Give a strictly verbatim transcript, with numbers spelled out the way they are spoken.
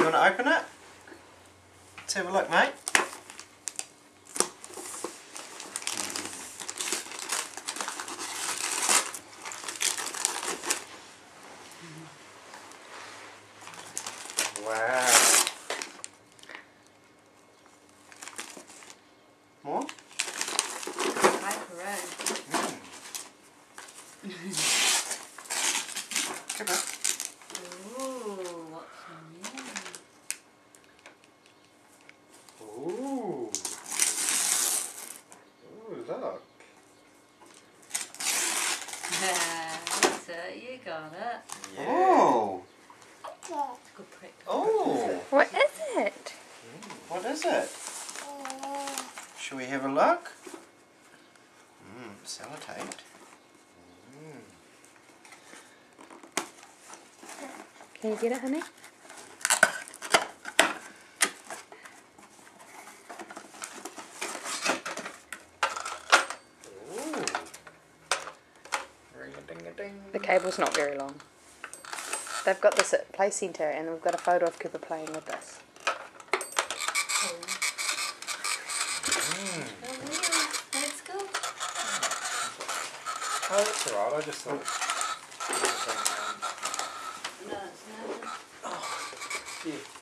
want to open it? Let's have a look, mate. Wow. More? Macaroni. Mm. Come on. Ooh, what's in there? Ooh. Ooh, look. That's it, you got it. Yeah. Oh. Good prick. Oh. What is it? Mm, what is it? Shall we have a look? Mmm, sellotape. Mm. Can you get it, honey? Ooh. Ring-a-ding-a-ding. The cable's not very long. They've got this at Play Centre and we've got a photo of Cooper playing with this. Mm. Oh, yeah. Let's go. Oh, that's alright. I just thought.